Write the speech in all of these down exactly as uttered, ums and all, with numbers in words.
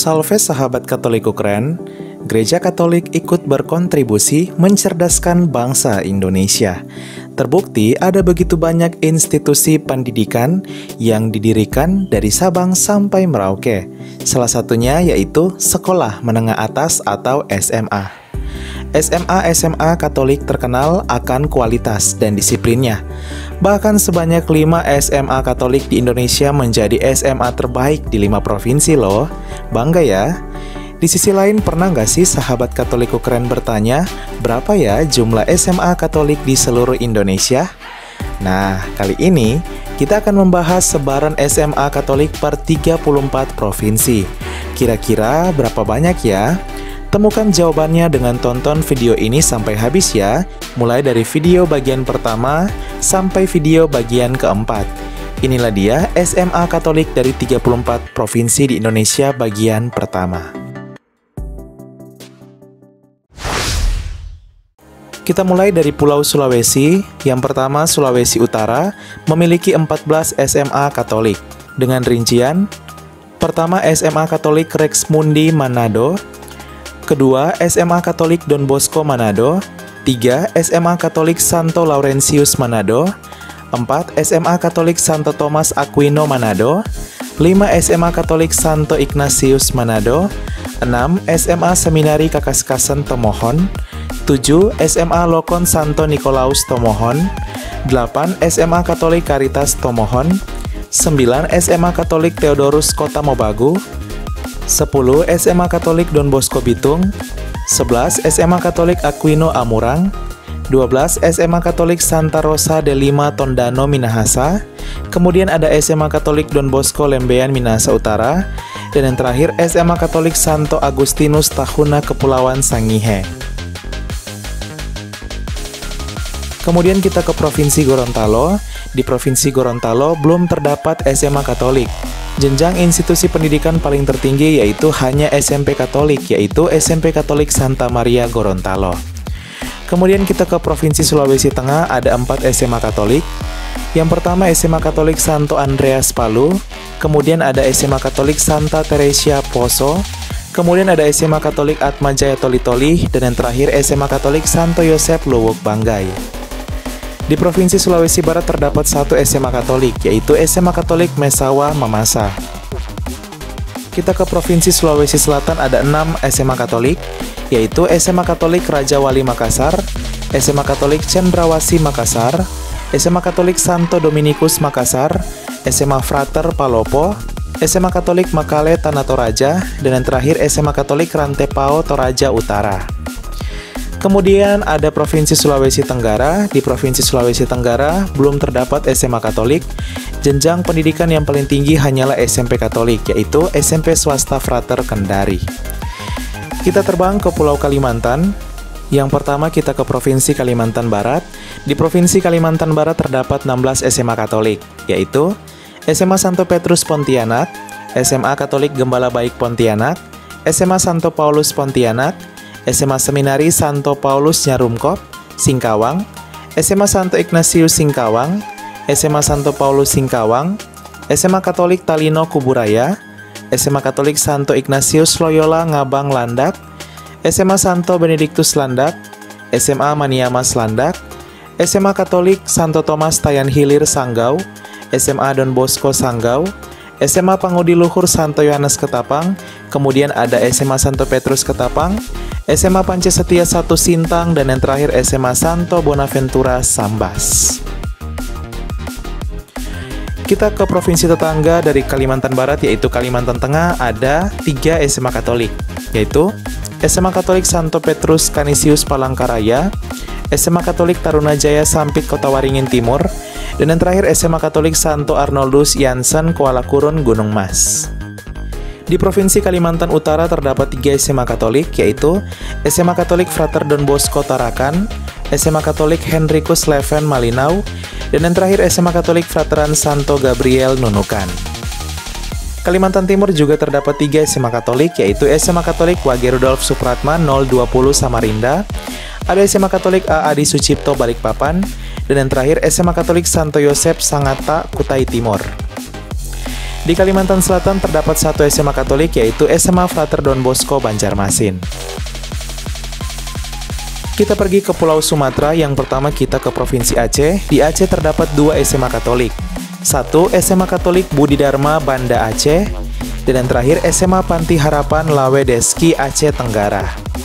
Salve sahabat Katoliku keren, Gereja Katolik ikut berkontribusi mencerdaskan bangsa Indonesia. Terbukti ada begitu banyak institusi pendidikan yang didirikan dari Sabang sampai Merauke. Salah satunya yaitu Sekolah Menengah Atas atau S M A. S M A-S M A Katolik terkenal akan kualitas dan disiplinnya. Bahkan sebanyak lima S M A Katolik di Indonesia menjadi S M A terbaik di lima provinsi loh. Bangga ya. Di sisi lain, pernah nggak sih sahabat Katoliku keren bertanya, berapa ya jumlah S M A Katolik di seluruh Indonesia? Nah, kali ini kita akan membahas sebaran S M A Katolik per tiga puluh empat provinsi. Kira-kira berapa banyak ya? Temukan jawabannya dengan tonton video ini sampai habis ya, mulai dari video bagian pertama sampai video bagian keempat. Inilah dia S M A Katolik dari tiga puluh empat provinsi di Indonesia bagian pertama. Kita mulai dari Pulau Sulawesi. Yang pertama, Sulawesi Utara memiliki empat belas S M A Katolik. Dengan rincian, pertama S M A Katolik Rex Mundi Manado, kedua S M A Katolik Don Bosco Manado, tiga S M A Katolik Santo Laurentius Manado, empat S M A Katolik Santo Thomas Aquino Manado, lima S M A Katolik Santo Ignatius Manado, enam S M A Seminari Kakaskasen Tomohon, tujuh S M A Lokon Santo Nikolaus Tomohon, delapan S M A Katolik Caritas Tomohon, sembilan S M A Katolik Theodorus Kota Mobagu, sepuluh S M A Katolik Don Bosco Bitung, sebelas S M A Katolik Aquino Amurang, dua belas S M A Katolik Santa Rosa de Lima Tondano Minahasa, kemudian ada S M A Katolik Don Bosco Lembean Minahasa Utara, dan yang terakhir S M A Katolik Santo Agustinus Tahuna Kepulauan Sangihe. Kemudian kita ke Provinsi Gorontalo. Di Provinsi Gorontalo belum terdapat S M A Katolik. Jenjang institusi pendidikan paling tertinggi yaitu hanya S M P Katolik, yaitu S M P Katolik Santa Maria Gorontalo. Kemudian kita ke Provinsi Sulawesi Tengah, ada empat S M A Katolik. Yang pertama S M A Katolik Santo Andreas Palu, kemudian ada S M A Katolik Santa Teresia Poso, kemudian ada S M A Katolik Atma Jaya Toli-Toli, dan yang terakhir S M A Katolik Santo Yosef Luwuk Banggai. Di Provinsi Sulawesi Barat terdapat satu S M A Katolik, yaitu S M A Katolik Mesawa Mamasa. Kita ke Provinsi Sulawesi Selatan, ada enam S M A Katolik, yaitu S M A Katolik Raja Wali Makassar, S M A Katolik Cendrawasih Makassar, S M A Katolik Santo Dominikus Makassar, S M A Frater Palopo, S M A Katolik Makale Tanah Toraja, dan yang terakhir S M A Katolik Rantepao Toraja Utara. Kemudian ada Provinsi Sulawesi Tenggara. Di Provinsi Sulawesi Tenggara belum terdapat S M A Katolik. Jenjang pendidikan yang paling tinggi hanyalah S M P Katolik, yaitu S M P Swasta Frater Kendari. Kita terbang ke Pulau Kalimantan. Yang pertama kita ke Provinsi Kalimantan Barat. Di Provinsi Kalimantan Barat terdapat enam belas S M A Katolik, yaitu S M A Santo Petrus Pontianak, S M A Katolik Gembala Baik Pontianak, S M A Santo Paulus Pontianak, S M A Seminari Santo Paulus Nyarumkop, Singkawang, S M A Santo Ignatius Singkawang, S M A Santo Paulus Singkawang, S M A Katolik Talino Kuburaya, S M A Katolik Santo Ignatius Loyola Ngabang Landak, S M A Santo Benediktus Landak, S M A Maniamas Landak, S M A Katolik Santo Thomas Tayan Hilir Sanggau, S M A Don Bosco Sanggau, S M A Pangudi Luhur Santo Yohanes Ketapang, kemudian ada S M A Santo Petrus Ketapang, S M A Pancasetia satu Sintang, dan yang terakhir S M A Santo Bonaventura Sambas. Kita ke provinsi tetangga dari Kalimantan Barat, yaitu Kalimantan Tengah, ada tiga S M A Katolik, yaitu S M A Katolik Santo Petrus Canisius Palangkaraya, S M A Katolik Taruna Jaya Sampit Kota Waringin Timur, dan yang terakhir S M A Katolik Santo Arnoldus Jansen Kuala Kurun Gunung Mas. Di Provinsi Kalimantan Utara terdapat tiga S M A Katolik, yaitu S M A Katolik Frater Don Bosco Tarakan, S M A Katolik Henricus Leven Malinau, dan yang terakhir S M A Katolik Frateran Santo Gabriel Nunukan. Kalimantan Timur juga terdapat tiga S M A Katolik, yaitu S M A Katolik Wage Rudolf Supratman nol dua puluh Samarinda, ada S M A Katolik A Adi Sucipto Balikpapan, dan yang terakhir S M A Katolik Santo Yosef Sangatta Kutai Timur. Di Kalimantan Selatan terdapat satu S M A Katolik, yaitu S M A Frater Don Bosco Banjarmasin. Kita pergi ke Pulau Sumatera. Yang pertama kita ke Provinsi Aceh. Di Aceh terdapat dua S M A Katolik. Satu, S M A Katolik Budi Dharma Banda Aceh. Dan yang terakhir S M A Panti Harapan Lawe Deski Aceh Tenggara.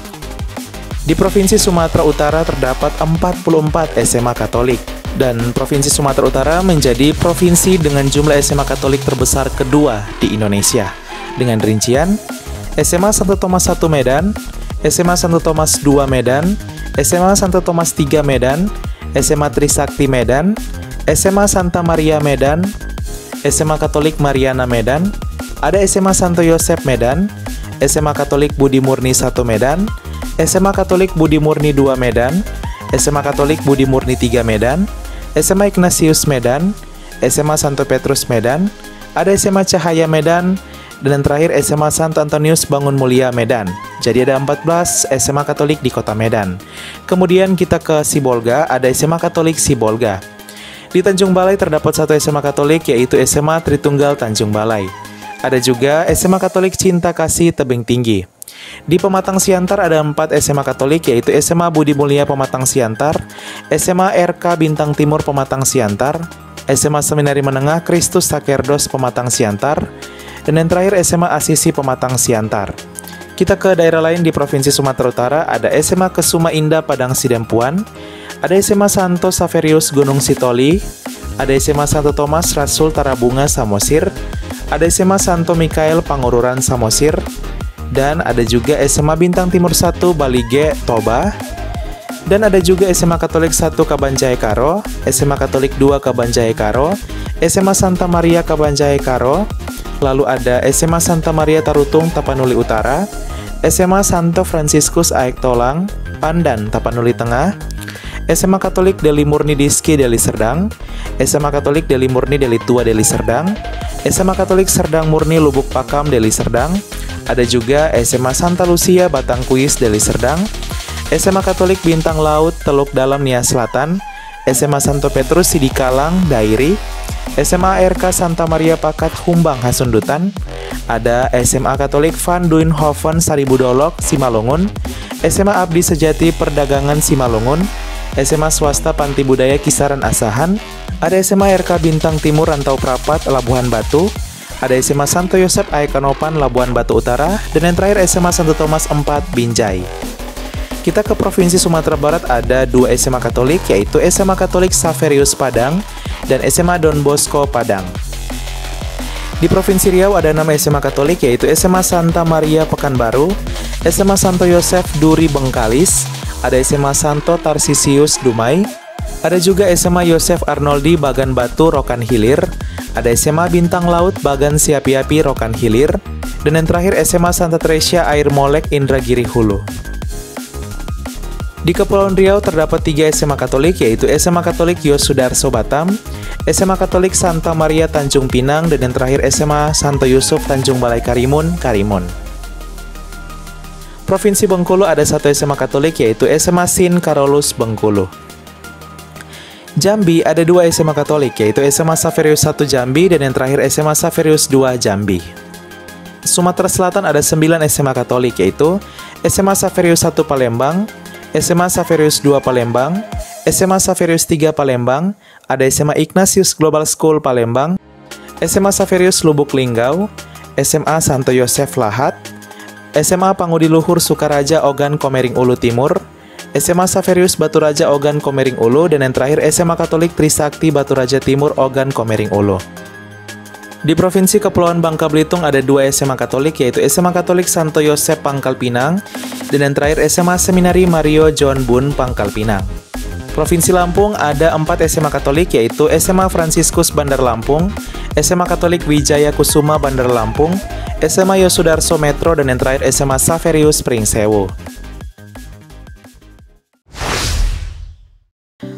Di Provinsi Sumatera Utara terdapat empat puluh empat S M A Katolik. Dan Provinsi Sumatera Utara menjadi provinsi dengan jumlah S M A Katolik terbesar kedua di Indonesia. Dengan rincian, S M A Santo Thomas satu Medan, S M A Santo Thomas dua Medan, S M A Santo Thomas tiga Medan, S M A Trisakti Medan, S M A Santa Maria Medan, S M A Katolik Mariana Medan, ada S M A Santo Yosef Medan, S M A Katolik Budi Murni satu Medan, S M A Katolik Budi Murni dua Medan, S M A Katolik Budi Murni tiga Medan, S M A Ignatius Medan, S M A Santo Petrus Medan, ada S M A Cahaya Medan, dan yang terakhir S M A Santo Antonius Bangun Mulia Medan. Jadi ada empat belas S M A Katolik di kota Medan. Kemudian kita ke Sibolga, ada S M A Katolik Sibolga. Di Tanjung Balai terdapat satu S M A Katolik, yaitu S M A Tritunggal Tanjung Balai. Ada juga S M A Katolik Cinta Kasih Tebing Tinggi. Di Pematang Siantar ada empat S M A Katolik, yaitu S M A Budi Mulia Pematang Siantar, S M A R K Bintang Timur Pematang Siantar, S M A Seminari Menengah Kristus Sakerdos Pematang Siantar, dan yang terakhir S M A Asisi Pematang Siantar. Kita ke daerah lain di Provinsi Sumatera Utara, ada S M A Kesuma Indah Padang Sidempuan, ada S M A Santo Saverius Gunung Sitoli, ada S M A Santo Thomas Rasul Tarabunga Samosir, ada S M A Santo Mikael Pangururan Samosir, dan ada juga S M A Bintang Timur satu Balige Toba, dan ada juga S M A Katolik satu Kabanjai Karo, S M A Katolik dua Kabanjai Karo, S M A Santa Maria Kabanjai Karo, lalu ada S M A Santa Maria Tarutung Tapanuli Utara, S M A Santo Fransiskus Aek Tolang Pandan Tapanuli Tengah, S M A Katolik Deli Murni Diski Deli Serdang, S M A Katolik Deli Murni Deli Tua Deli Serdang, S M A Katolik Serdang Murni Lubuk Pakam Deli Serdang, ada juga S M A Santa Lucia Batang Kuis Deli Serdang, S M A Katolik Bintang Laut Teluk Dalam Nia Selatan, S M A Santo Petrus Sidikalang Dairi, S M A R K Santa Maria Pakat Humbang Hasundutan, ada S M A Katolik Van Duinhoven Saribudolok Simalungun, S M A Abdi Sejati Perdagangan Simalungun, S M A Swasta Panti Budaya Kisaran Asahan, ada S M A R K Bintang Timur Rantau Prapat Labuhan Batu, ada S M A Santo Yosef Aekanopan Labuhan Batu Utara, dan yang terakhir S M A Santo Thomas empat Binjai. Kita ke Provinsi Sumatera Barat, ada dua S M A Katolik, yaitu S M A Katolik Saverius Padang dan S M A Don Bosco Padang. Di Provinsi Riau ada enam S M A Katolik, yaitu S M A Santa Maria Pekanbaru, S M A Santo Yosef Duri Bengkalis, ada S M A Santo Tarsisius Dumai, ada juga S M A Yosef Arnoldi Bagan Batu Rokan Hilir, ada S M A Bintang Laut Bagan Siapi-Api Rokan Hilir, dan yang terakhir S M A Santa Tresia Air Molek Indragiri Hulu. Di Kepulauan Riau terdapat tiga S M A Katolik, yaitu S M A Katolik Yosudarso Batam, S M A Katolik Santa Maria Tanjung Pinang, dan yang terakhir S M A Santo Yusuf Tanjung Balai Karimun, Karimun. Provinsi Bengkulu ada satu S M A Katolik, yaitu S M A Sin Karolus Bengkulu. Jambi ada dua S M A Katolik, yaitu S M A Saverius satu Jambi dan yang terakhir S M A Saverius dua Jambi. Sumatera Selatan ada sembilan S M A Katolik, yaitu S M A Saverius satu Palembang, S M A Saverius dua Palembang, S M A Saverius tiga Palembang, ada S M A Ignatius Global School Palembang, S M A Saverius Lubuk Linggau, S M A Santo Yosef Lahat, S M A Pangudi Luhur Sukaraja Ogan Komering Ulu Timur, S M A Saverius Baturaja Ogan Komering Ulu, dan yang terakhir S M A Katolik Trisakti Baturaja Timur Ogan Komering Ulu. Di Provinsi Kepulauan Bangka Belitung ada dua S M A Katolik, yaitu S M A Katolik Santo Yosef Pangkal Pinang, dan yang terakhir S M A Seminari Mario John Bun Pangkal Pinang. Provinsi Lampung ada empat S M A Katolik, yaitu S M A Fransiskus Bandar Lampung, S M A Katolik Wijaya Kusuma Bandar Lampung, S M A Yosudarso Metro, dan yang terakhir S M A Saverius Pringsewu.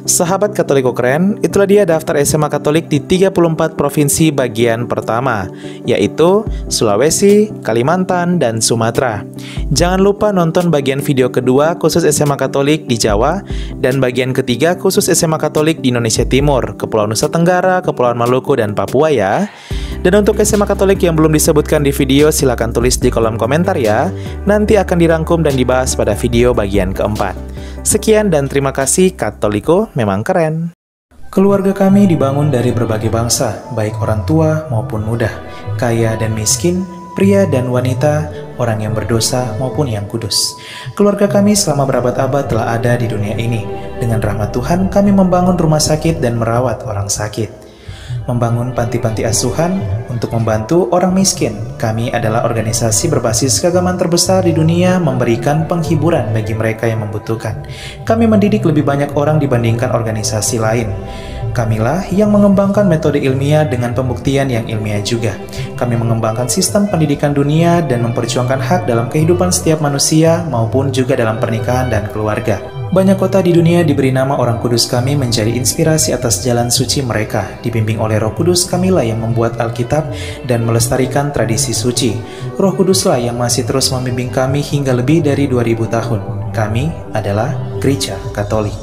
Sahabat Katoliko keren, itulah dia daftar S M A Katolik di tiga puluh empat provinsi bagian pertama, yaitu Sulawesi, Kalimantan, dan Sumatera. Jangan lupa nonton bagian video kedua khusus S M A Katolik di Jawa, dan bagian ketiga khusus S M A Katolik di Indonesia Timur, Kepulauan Nusa Tenggara, Kepulauan Maluku, dan Papua ya. Dan untuk S M A Katolik yang belum disebutkan di video, silakan tulis di kolom komentar ya. Nanti akan dirangkum dan dibahas pada video bagian keempat. Sekian dan terima kasih, Katoliko memang keren. Keluarga kami dibangun dari berbagai bangsa, baik orang tua maupun muda, kaya dan miskin, pria dan wanita, orang yang berdosa maupun yang kudus. Keluarga kami selama berabad-abad telah ada di dunia ini. Dengan rahmat Tuhan, kami membangun rumah sakit dan merawat orang sakit, membangun panti-panti asuhan untuk membantu orang miskin. Kami adalah organisasi berbasis keagamaan terbesar di dunia, memberikan penghiburan bagi mereka yang membutuhkan. Kami mendidik lebih banyak orang dibandingkan organisasi lain. Kamilah yang mengembangkan metode ilmiah dengan pembuktian yang ilmiah juga. Kami mengembangkan sistem pendidikan dunia dan memperjuangkan hak dalam kehidupan setiap manusia maupun juga dalam pernikahan dan keluarga. Banyak kota di dunia diberi nama orang kudus kami menjadi inspirasi atas jalan suci mereka. Dibimbing oleh Roh Kudus, kamilah yang membuat Alkitab dan melestarikan tradisi suci. Roh Kuduslah yang masih terus membimbing kami hingga lebih dari dua ribu tahun. Kami adalah Gereja Katolik.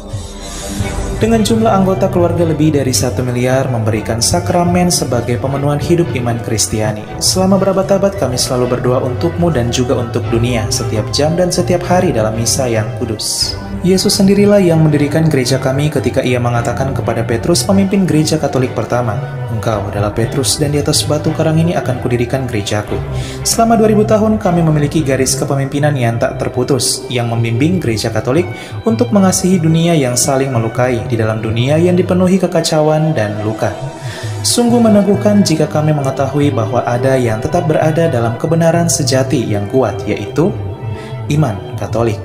Dengan jumlah anggota keluarga lebih dari satu miliar, memberikan sakramen sebagai pemenuhan hidup iman Kristiani. Selama berabad-abad kami selalu berdoa untukmu dan juga untuk dunia, setiap jam dan setiap hari dalam misa yang kudus. Yesus sendirilah yang mendirikan gereja kami ketika ia mengatakan kepada Petrus, pemimpin gereja Katolik pertama, "Engkau adalah Petrus dan di atas batu karang ini akan kudirikan gerejaku." Selama dua ribu tahun kami memiliki garis kepemimpinan yang tak terputus, yang membimbing gereja Katolik untuk mengasihi dunia yang saling melukai di dalam dunia yang dipenuhi kekacauan dan luka. Sungguh meneguhkan jika kami mengetahui bahwa ada yang tetap berada dalam kebenaran sejati yang kuat, yaitu iman Katolik.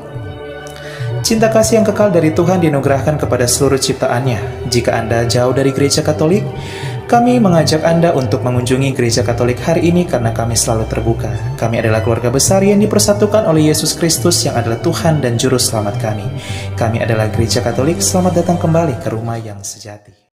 Cinta kasih yang kekal dari Tuhan dianugerahkan kepada seluruh ciptaannya. Jika Anda jauh dari gereja Katolik, kami mengajak Anda untuk mengunjungi gereja Katolik hari ini karena kami selalu terbuka. Kami adalah keluarga besar yang dipersatukan oleh Yesus Kristus yang adalah Tuhan dan Juru Selamat kami. Kami adalah gereja Katolik, selamat datang kembali ke rumah yang sejati.